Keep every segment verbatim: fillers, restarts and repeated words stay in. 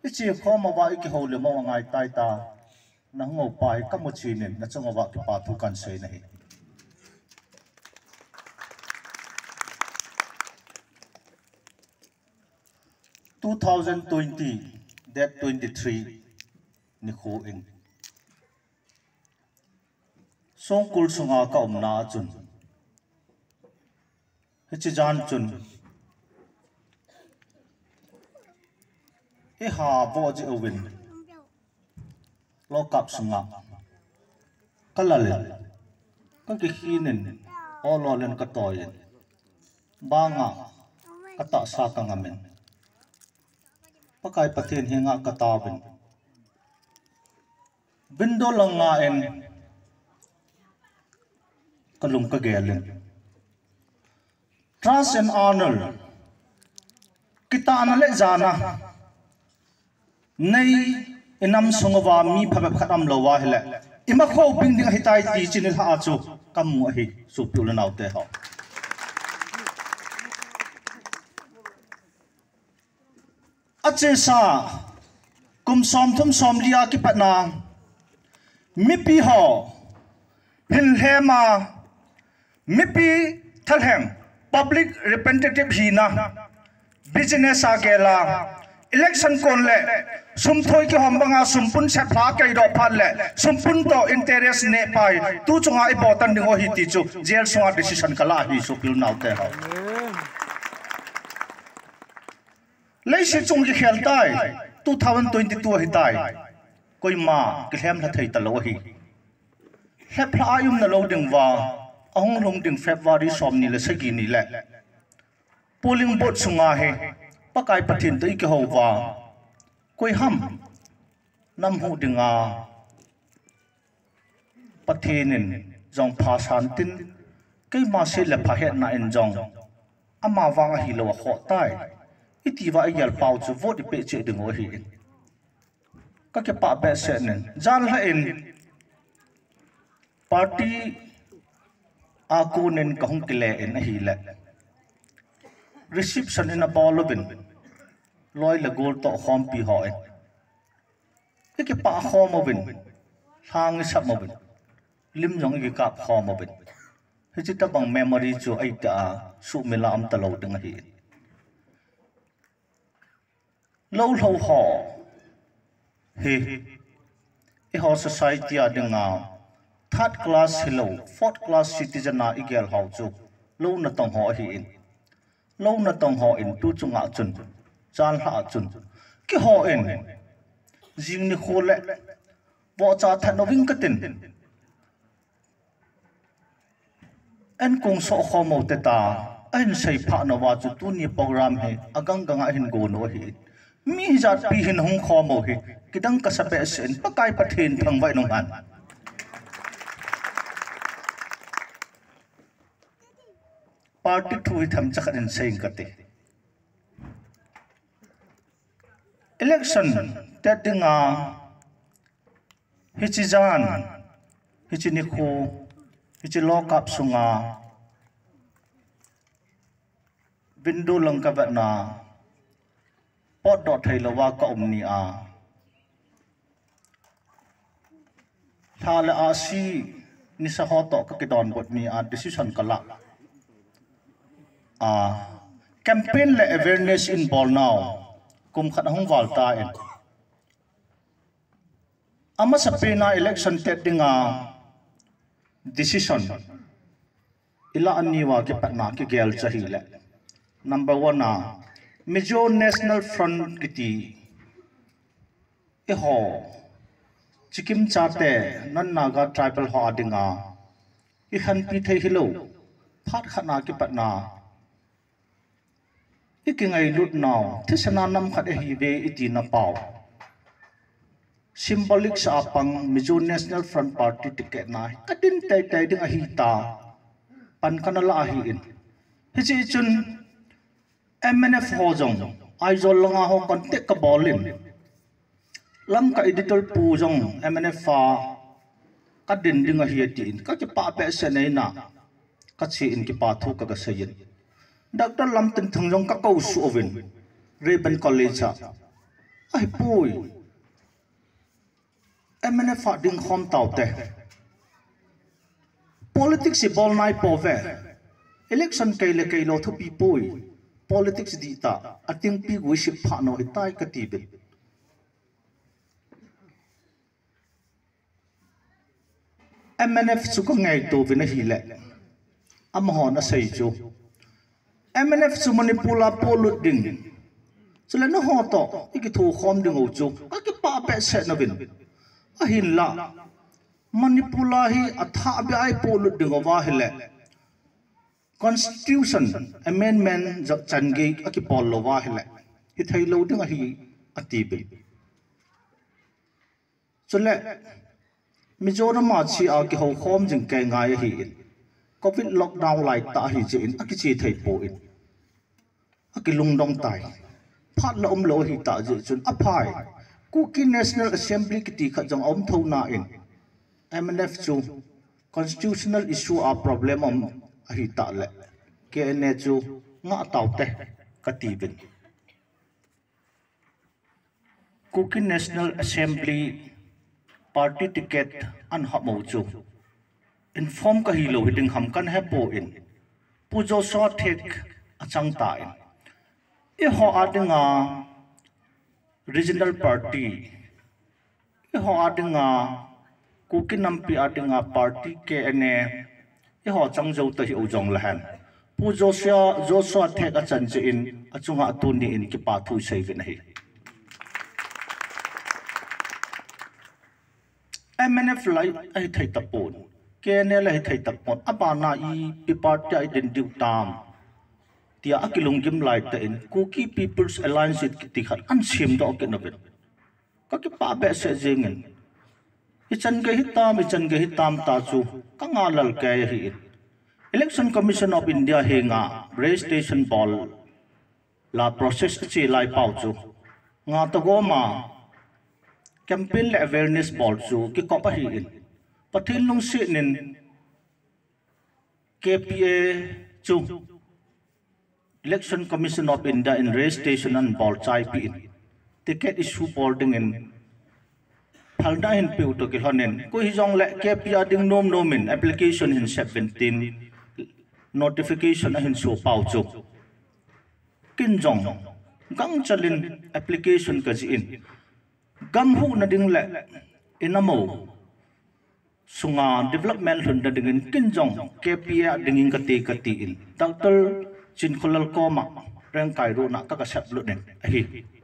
ichi khoma wa iki houlim mo ngai tai ta na ngo pai ka mo chinin na chonga wa ki pa thu kan sei nei twenty twenty that twenty-three ni kho in song kul sunga ka omna chun hichi jan chun e ha bo ji owin lo kap sunga kalale ka ki hinin olo len ka toyin banga kata sa ka ngamen pakai pathin hinga ka tawin bindo langa en kalum ka gelin trust and honor kita anale jana nei inam sungwa mi phabe khatam lowa hele ima kho binding hitai ti chinil ha chu kamu hi su pula naute ha ache sa kum som thum som lia ki patna mi pi ho hil hema mi pi thalhem public representative hina business agela election kon le sum thoi ki hombanga sumpun se phla kai do phan le sumpun to interest ne pai tu chunga i botan dingo hi ti chu jail sunga decision kala hi su pil naw te ha lei se chung ki khel tai twenty twenty-two hi tai koi ma ki hem la thei ta lo hi he phla ayum na lo ding wa ahong long ding February som ni le sagi ni le polling board sunga he pakai pathin to ki howa koi ham nam hu dinga pathinin jong pha san tin kai ma se le pha het na en jong ama wanga hi lo ho tai itiwa yal pau chu vote pe che dingo hi ka ke pa be se nen jan la in party aku nen kahung kile en hi le reception in a bolobin loi la gol to khom pi ho en ke pa khom obin hang sap mobin lim jong ki kap khom obin hi chi ta bang memory chu ai ta su mela am ta lo ding hi lo lo ho he e ho society a dinga third class hello fourth class citizen na igel how chu lo na tong ho hi in lo na tong ho in tu chunga chun chan ha chun ki ho in jing ni khole bo cha than no wing katin en kung so kho mo te ta en sei pha no wa chu tu ni program he agang ganga hin go no hi mi jat pi hin hong kho mo hi kidang ka sa pe sen pakai pathin thang vai nong han party thui tham chak in sein kate election tetinga hichijan hichini kho hichi lock up sunga window langka batna pot dot thai lawa ka omni a thala asi ni sa hoto ka kidon bot ni a decision kala a campaign le awareness in ball now kum khat hong wal ta en ama sa pena election tettinga decision ila aniwa ke patna ke gel chahi le number one na Mizo National Front kiti e ho chikim chate nan naga tribal ho adinga i khan pi thei hilo phat khana ki patna ikingai lut now thisana nam khat e hi ve iti na paw symbolic sa pang Mizo National Front Party ticket na kadin tai tai ding a hi ta pan kanala a hi in hi chi chun M N F ho jong ai zol langa ho contact ka bolin lam ka editor pu jong M N F fa ka din ding a hi tin ka ki pa pe se nei na ka chi in ki pa thu ka ga sayin Doctor lam tin thang jong ka ko su ovin Ribbon College ai pui em ene fa ding khom tau te politics si bol nai po ve election kai le kai lo thu pi pui politics di ta ating pi gui shi pha no itai ka ti be M N F chu ko ngai to vina hi le am ho na sei chu M N F chu manipula polut ding chule no ho to iki thu khom ding o chu a ki pa pe se na vin a hin la manipula hi atha be ai polut ding wa hele constitution amendment jak chan ge a ki pol lo wa hele hi thai lo ding a hi ati be chule Mizoram ma chi a ki ho khom jing kai ngai hi in covid lockdown lai ta hi chi in a ki chi thai po in a ki lung dong tai phat la om lo hi ta ji chun a phai ku ki national assembly ki ti kha jong om tho na in M N F chu constitutional issue a problem om a hi ta le ke ne chu nga taw te ka ti bin ku ki national assembly party ticket an ha mo chu inform ka hi lo hiding ham kan he po in pujo so thek achang ta in e ho adinga regional party e ho adinga kukinam pi adinga party ke ene e ho changjo ta hi ojong lahan pujo so jo so thek achan che in achunga tu ni in ki pa thu sei vin hi M N F lai ai thai tapon K N L ai thai tapon abana I pi party ai den diu tam tia akilung gim lai ta in Kuki People's Alliance it ti khat an sim do ke novel ka ki pa be se jingen I chan ge hitam I chan ge hitam ta chu ka nga lal ke hi Election Commission of India he nga registration ball la process chi lai pau chu nga to go ma campaign le awareness ball chu ki ko pa hi in pathin lung si nin K P A chu Election Commission of India in registration and ball chai pi in ticket issue boarding in phalda hin pi to ki honen ko hi jong le K P A ding nom nom in application in seventeen notification hin show pau chu kin jong gang chalin application ka ji in gam hu na ding le inamo sunga development hun da ding kin jong K P A ding ka ti ka ti in Dr Chin Khulal Koma reng kai ru na ka ka sap lu den hi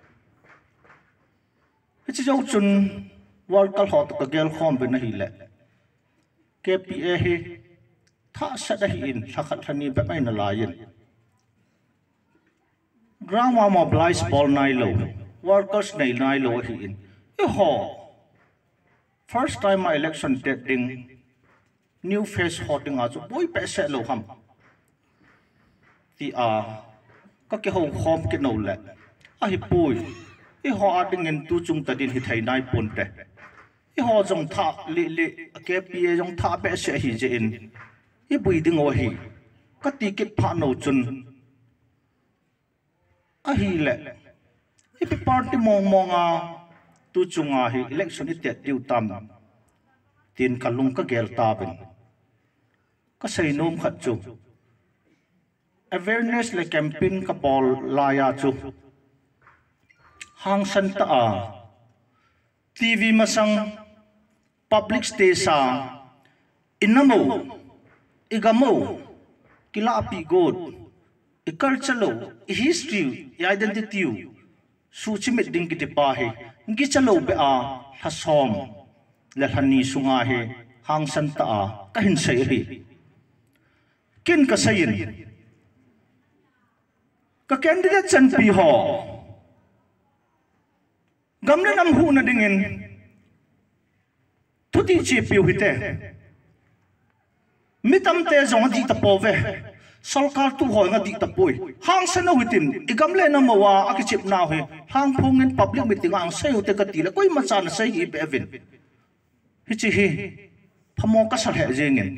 chi jau chun world kal hot ka gel khom be na hi le K P A hi tha sa da hi in thakhat thani ba mai na la yin grama mobilize ball nai lo workers nai nai lo hi in ho first time my election dating new face holding a chu boy pe se lo ham ti a ka ke ho khom ke no le a hi pui I ho ading in tu chung ta din hi thai nai pon te I ho jong tha li li K P A jong tha pe se hi je in I bui ding o hi ka ti kit pha no chun a hi le I pi party mong mong a tu chunga hi election ite diu tam tin kalung ka gel ta ben ka sei nom khat chu awareness le campaign ka bol la ya chu hang san ta a T V masang public station inamo igamo kila pi god I culture I history I identity suchi mit ding ki pa he ngi chalo be a hasom le hani sunga he hang san ta a ka hin sei hi kin ka sayin ka candidate chan pi ho gamle nam hu na dingin thuti chi pi hu te mitam te zong di ta po ve Solkar tu hoi nga di tapoi hang sana witin igamle na mawa akichip na he hang phongin public meeting ang sayo te katila koi macha na sai hi bevin hichi hi phamo ka sar he jengin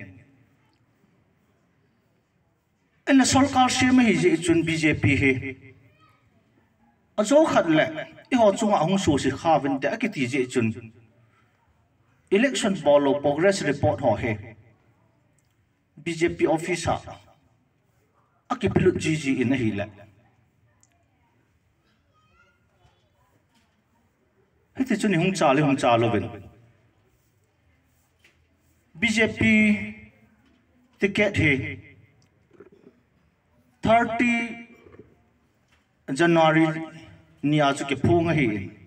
ena solkar se me hi je chun B J P he a zo khat le I ho chunga hong su si kha vin te akiti je chun election bolo progress report ho he B J P officer akipilut gg in hi le hiti chuni hung cha le hung cha lo vin B J P ticket he thirty January ni azu ke phung hi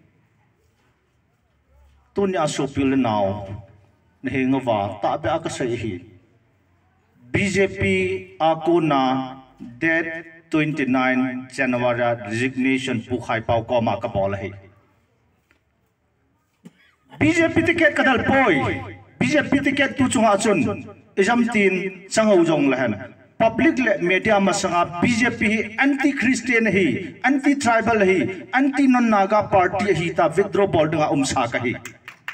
tu ni aso pil now ne ngwa ta be aka sai hi B J P akuna date twenty-nine January resignation pu khai pau ko ma ka bol hi B J P ticket kadal poi B J P ticket tu chunga chun exam tin changau jong la han public media masanga B J P anti Christian hi anti tribal hi anti non naga party hi ta withdraw bol nga umsa ka hi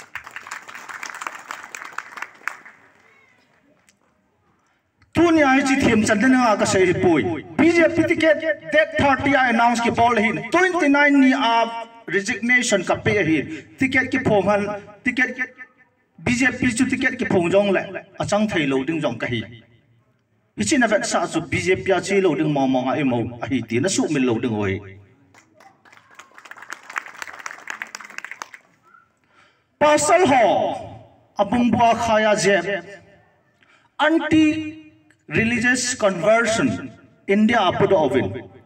tunya hi chi them chan nga ka sei poi B J P ticket date thirty I announce ki bol hi twenty-nine ni a resignation ka pe hi ticket ki phom han ticket B J P chu ticket ki phom jong le achang thai lo ding jong ka hi Ichina vet sa su B J P a chi lo ding mong mong a emo a hi ti na su min lo ding oi Pasal ho abung bua khaya je anti religious conversion India apud ovin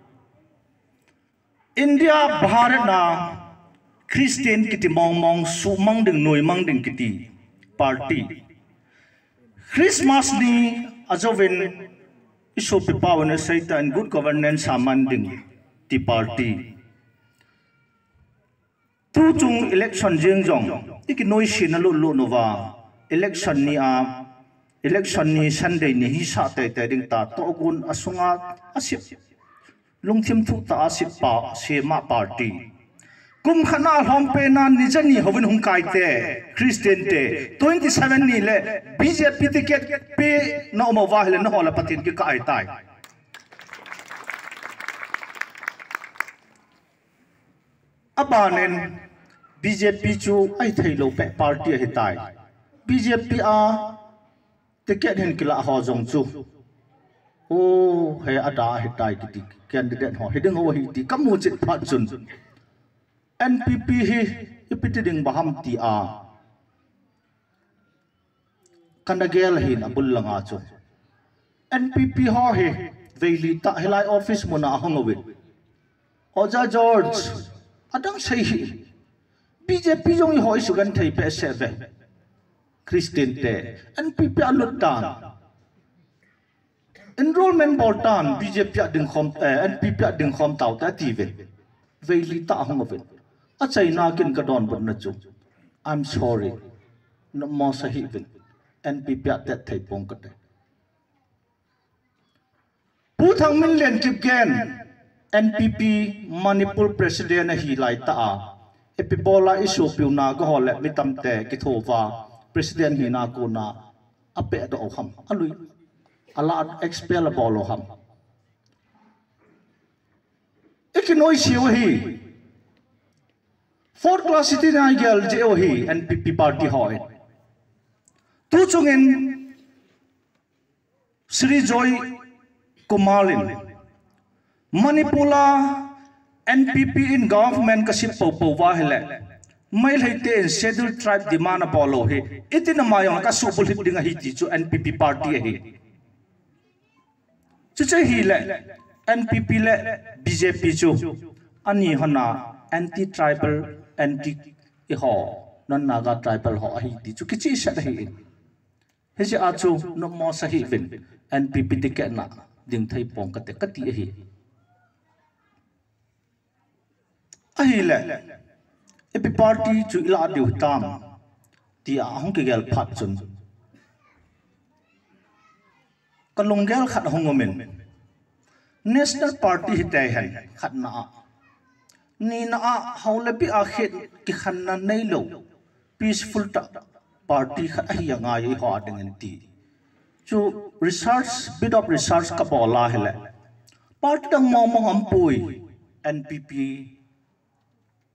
India Bharat na Christian kiti mong mong su mang ding noi mang ding kiti party Christmas ni Azovin isu pipawan saita and good governance amanding ti party tu chung election jeng jong iki noi shin lu lu nova election ni a election ni Sunday ni hi sa te te ding ta to gun asunga asip lungthim thu ta asip pa sema party kum khana hom pe na nijani hovin hum kai te Christian te twenty-seven ni le B J P ticket pe no mo wa hele no hola patin ki kai tai abanen B J P chu ai thei lo pe party hi tai B J P a ticket hen kila ho jong chu o he ada hi tai ki candidate ho hiding ho hi ti kamu chit phat chun N P P hi ipitiding baham ti a kanagel hin abul langa chu N P P ho he veili ta helai office mona hangowit Oja George adang sei hi B J P jong hoi sugan thei pe seve Christian te N P P alut tan enrollment boltan B J P ding khom N P P ding khom tau ta ti ve veili ta hangowit a China kin ka don bun na chu I'm sorry no mo sahi vin N P P at thai pong ka te pu thang min len kip gen N P P Manipur president hi lai ta a epibola issue piu na go hole mi tam te ki thova president hi na ko na ape do kham alui ala expel bolo ham ikinoi siu hi fourth class city na gel je o hi N P P party hoi tu chungin Sri Joy Kumalin Manipula N P P in government kasip po po wa hele mai leite in scheduled tribe demand bolo he itina mayong ka subul hit dinga hi ti chu N P P party hi chu che hi le N P P le B J P chu ani hana anti tribal anti ho non naga tribal ho hi ti chu kichi sa hi he si achu no mo sa hi vin N P P ticket na ding thai pong ka te ka ti hi a hi le epi party chu ila diu tam ti a hong ke gel phat chun kalung gel khat hongomen national party hi tai han khat na ni na a haulapi a khet ki khanna nei lo peaceful ta party khat hi anga yi ho adeng ti chu research bit of research ka bola hele party dang mo mo am pui N P P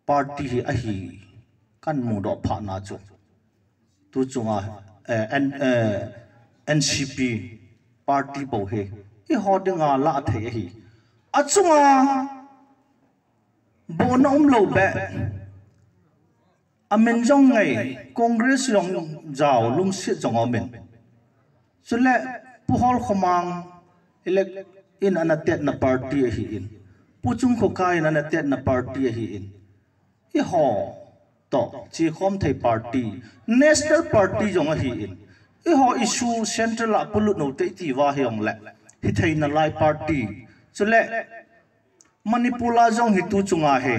party hi a hi kan mu do pha na chu tu chunga N C P party bo he i ho dinga la thei hi achunga bo na um lo be amen jong ngai congress yong jaw lung si jong amen chule pu hol khomang elect in anatet na party hi in pu chung kho kai in anatet na party hi in i ho to chi khom thei party national party jong hi in i ho issue central a pulu no te ti wa hyong le hi thei na lai party chule manipula jong hi tu chunga he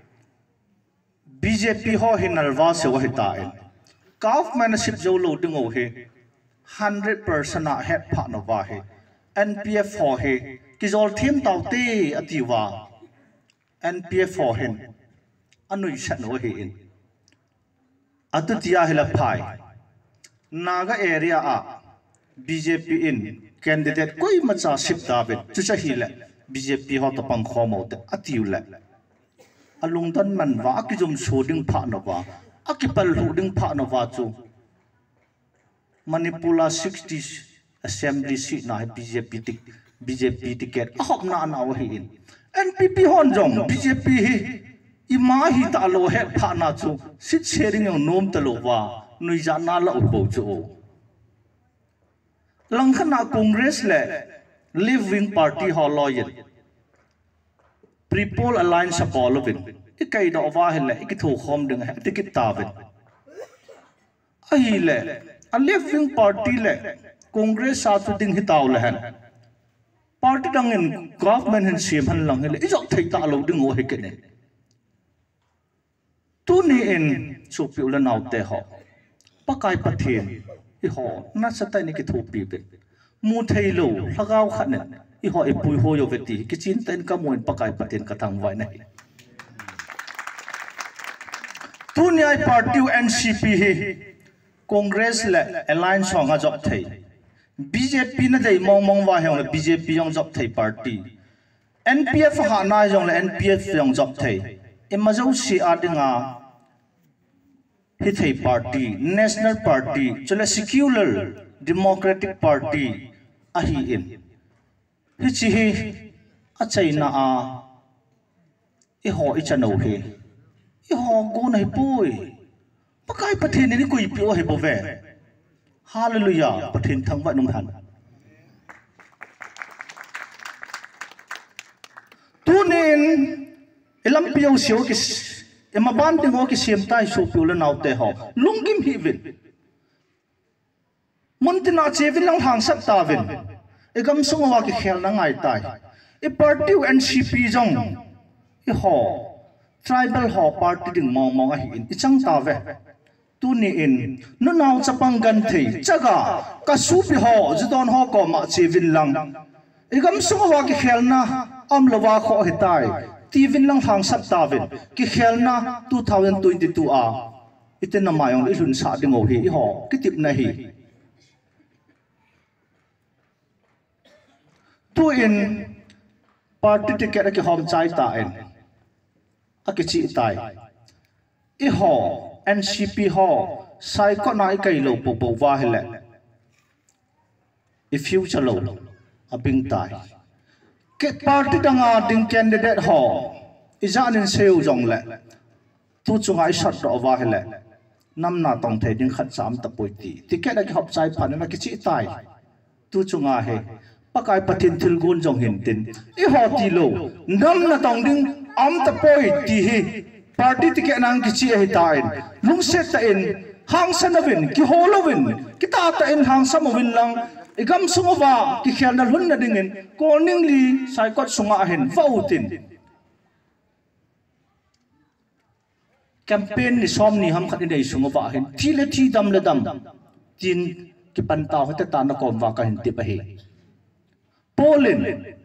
B J P ho hinalwa se wa hita in governmentship jo lo ding o he one hundred percent a het pha no wa he N P F ho he ki zol thim taw te atiwa N P F ho hen anui sha no he in atu tia hela phai naga area a B J P in candidate koi macha sip davet chu cha hi le B J P ho to pang kho mo te atiu le alung dan man wa ki jom shoding pha no wa akipal huding pha no wa chu manipula sixty assembly seat na B J P tik B J P ticket ahop na na wa hi in N P P hon jong B J P hi ima hi ta lo he pha na chu sit sharing yong nom ta lo wa nui ja na la u bo chu lang khana congress le live wing party ho loyal Pre-poll alliance sa Polovin. Ikay do wahile, ikitukhom ding ha, tikitawin. Ahile, a left-wing party le, Congress sa tu ding hitaw lehen. Party dangin government hin siman lang hile, isok tay talo ding o hikini. Tuniin, supi ulan out te ho. Pakay patin, iho, nasa tayo nikitupibin. Mutay lo, lagaw kanin. Iho ipuy hoyo veti kichintain kamuin pakai patin katang vai nahi tunyai party N C P hi congress le alliance honga job thai B J P na dei mong mong wa hong le B J P yong job thai party N P F ha na yong le N P F yong job thai imazau si adinga hi thai party national party chole secular democratic party ahi in hichi hi achai na a i ho i chano he i ho go na hi pui pakai pathin ni kui pi o he bo ve hallelujah pathin thang wa nong han tunin ilam piu siu ki ema ban ding o ki sim tai so pi le nau te ho lungim hi vin muntina chevin lang hang sat ta vin igam sunga wa ki khel na ngai tai e party N C P jong e ho tribal ho party ding mong mong a hi in ichang ta ve tu ni in no naw chapang gan thei chaga ka su pi ho jidon ho ko ma chevin lang igam sunga wa ki khel na am lawa kho he tai tivin lang hang sap ta vin ki khel na two thousand twenty-two a iten na mayong ilun sa ding o hi ho kitip na hi tu in party ticket ki hom chai ta en akichi tai i ho N C P ho sai ko nai kai lo po po wa hele i future lo abing tai ke party danga ding candidate ho izan in seu jong le tu chungai shat ro wa hele nam na tong thei ding khat cham ta poi ti ticket ki hom chai phan na kichi tai tu chunga he pakai patin thil gun jong hin tin i ho ti lo nam na tong ding am ta poi ti hi party ticket nang ki chi hi ta in lung set ta in hang sanavin ki holovin ki ta ta in hang samovin lang igam sungova ki khel na hun na dingin koning li sai kot sunga hin vautin campaign ni som ni ham khat ni sungova hin thi le thi dam le dam tin ki pan ta hota ta na kom wa ka hin ti pa hi Polin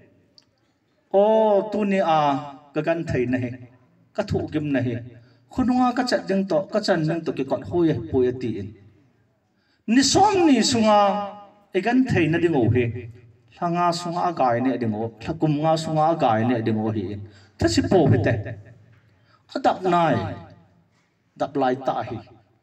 oh tu ni a kagan thai na he ka thu gim na he khununga ka chat ding to ka chan nang to ki kot hoye poye ti in ni som ni sunga egan thai na ding o he thanga sunga gai ne ding o thakum nga sunga gai ne ding o hi tha si po hite adap nai dap lai ta hi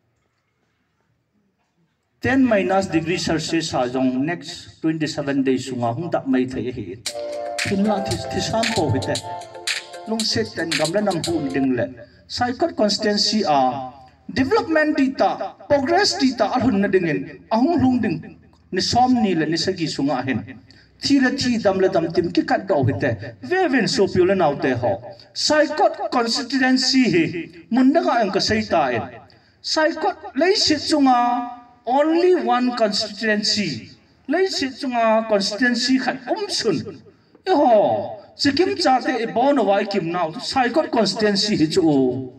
ten minus degree Celsius sa jong next twenty-seven days sunga hung dap mai thei hi hinla this thisam po hite long set ten gamla nam hu ding le cycle constancy a development data progress data alhun na dingin ahung lung ding ni som ni le ni sagi sunga hen thira thi dam le dam tim ki kat do hite veven so piula naw te ho cycle constituency hi munda ka ang ka sei ta en cycle lei sit sunga only one constituency lei sit sunga constituency khat um sun e ho sikim cha te e bon wai kim naw cycle constituency hi chu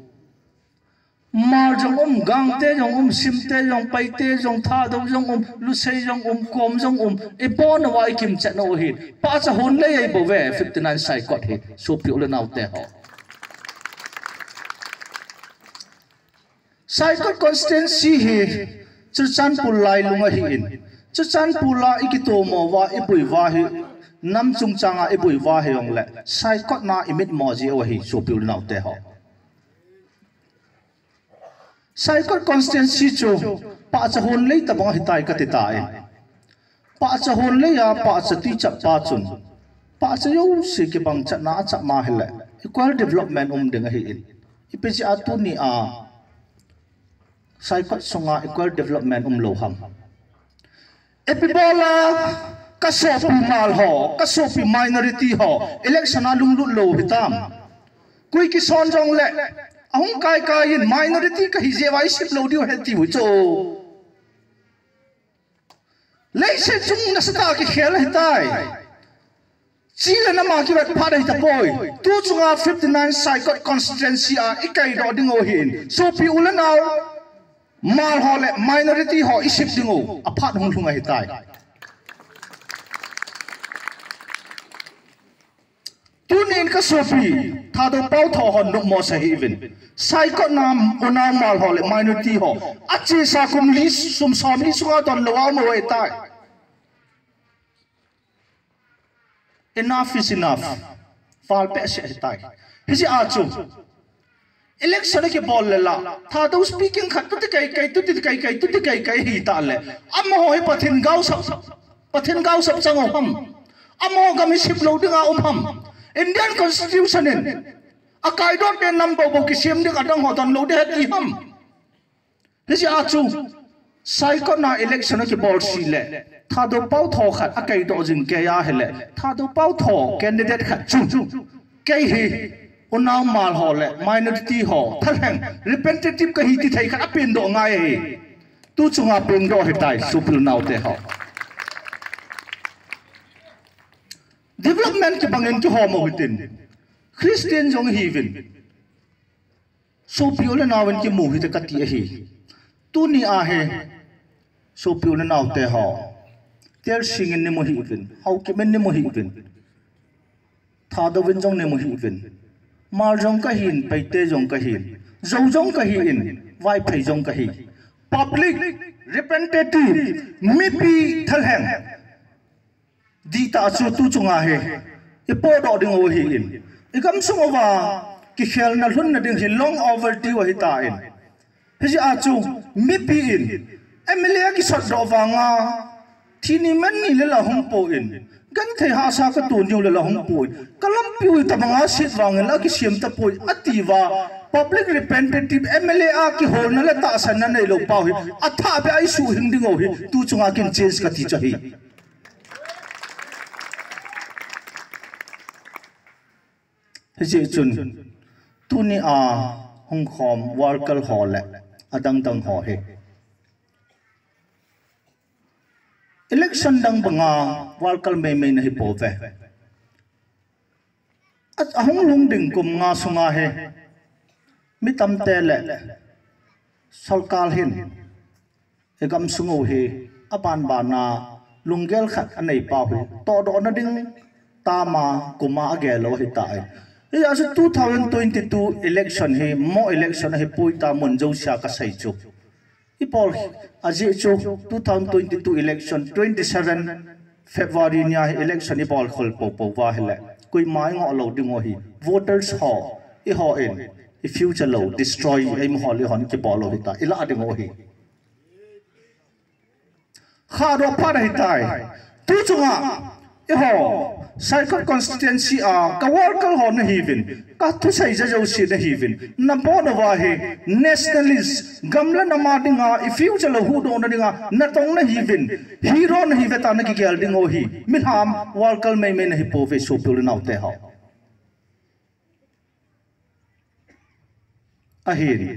mar jong um gang te jong um sim te jong pai te jong tha do jong um lu sei jong um kom jong um e bon wai kim cha no hi pa cha hon le ai bo ve fifty-nine cycle hi so pi ul naw te ho cycle constituency hi chu chan pul lai lunga hi in chu chan pula ikito mo wa e bui wa hi nam chung changa e bui wa he yong le cycle na imit mo ji o hi so pi ul naw te ho cycle constancy chu pa cha hon lei ta bang hitai ka ti ta e pa cha hon lei ya pa cha ti cha pa chun pa cha yo si ki bang cha na cha ma hele equal development um ding hi in ipc atu ni a cycle songa equal development um lo ham epibola ka so pi mal ho ka so pi minority ho election a lung lut lo hitam kui ki son jong le ahung kai kai in minority ka hi je wai sip lo dio healthy hu cho lei se chung na sta ki khel hitai chila na ma ki wat pha dai ta boy tu chunga fifty-nine cycle constituency a ikai do ding o hin so pi ulanaw mal ho le minority ho isip ding o aphat hung lunga hitai tunin ka sopi thado pau tho hon no mo sa even cycle nam una mal ho le minority ho achi sa kum li sum som li sunga don lo mo we tai enough is enough fal pe se tai hisi a chu election ke bol le la thado speaking khat tu kai kai tu ti kai kai tu ti kai kai hi ta le am ho he pathin gau sap pathin gau sap chang hom am ho ga mi sip lo dinga um ham Indian Constitution in a kai dot ten number bo kisim de kadang hotan lo de ti ham hisi a chu cycle na election ke bol si le tha do pau tho khat a kai do jing ke ya hele tha do pau tho candidate khat chu kai hi unaw mal ho le minority ho thaleng representative ka hi ti thai khat a pin do ngai hi tu chunga pin do he tai supil naw te ho development ke bangin ki homo hitin Christian jong hivin so piole nawen ki mu hi te kati hi tu ni a he so piole naw te ho tel singin ni mo hivin hau ki men ni mo hivin tha do win jong ni mo hivin mar jong ka hin pai te jong ka hin zo jong ka hin wai phai jong ka hi public representative mi pi thalheng di ta chu tu chunga he e po do ding o hi in e kam sung over ki khel na lhun na ding hi long overdue hi ta in hi ji a chu mi pi in emele ki sot do wanga thini man ni le la hum po in gan thai ha sa ka tu nyu le la hum po kalam pi ta banga sit wang la ki siam ta po ativa public representative emele a ki hol na la ta san na nei lo pa hi atha be ai su hing ding o hi tu chunga kin change ka ti cha hi hisi chun tu ni a hong khom workal ho le adang dang ho he election dang banga workal me me nahi po ve at ahong lung ding kum nga sunga he mi tam te le sarkar hin egam sungo he apan ba na lungel khat anei pa he to do na ding ta ma kuma agelo hi ta ya su twenty twenty-two election he mo election he pui ta mon jo sha ka sai chu ipol aji chu twenty twenty-two election twenty-seven February nya election ipol khol po po wa hele koi mai ngo lo ding o hi voters ho i ho in i future lo destroy ai mo hol hon ki bolo hita ila ding o hi kha ro pa dai tai tu chunga e ho cycle constituency a ka worker hon hi vin ka tu sai ja jo si na hi vin na bo na wa he nationalist gamla na ma dinga i future lo hu do na dinga na tong na hi vin hero na hi veta na ki gel ding o hi milham worker mai mai na hi po ve so pul na te ha ahiri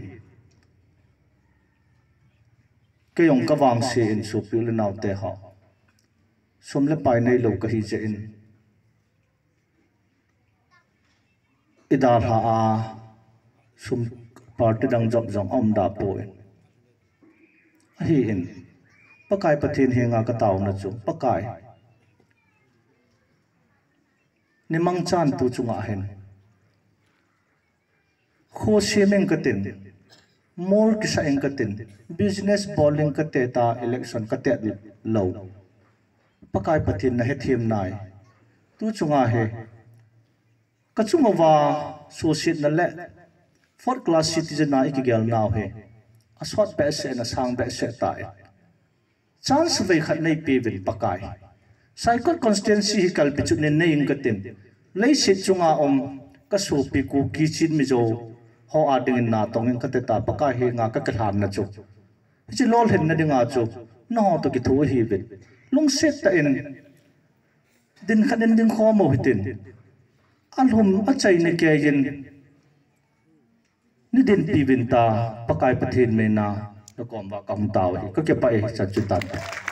ke yong ka wang se in so pil na te ha som le pai nei lo ka hi je in idar ha a sum party dang job jong om da po in hi in pakai pathin henga ka taw na chu pakai ni mang chan tu chunga hen kho semeng katin more kisa eng katin business bowling kate ta election kate lo pakai pathin na he thim nai tu chunga he kachunga wa societ na le fourth class citizen na ikigel now he aswat be se na sang be se ta chance ve khat nei pe vil pakai cycle constituency hi kal pichu ne nei ing katin lei sit chunga om ka so pi ku ki chin mi jo ho a ding na tong in kate ta pakai he nga ka khan na chu chi lol hen na dinga chu no to ki thu hi bit lung set ta in din khanen ding kho mo hitin alhum achai ne ke yin ni din pi bin ta pakai pathin me na ko kom wa kam taw hi ka ke pa e cha chu ta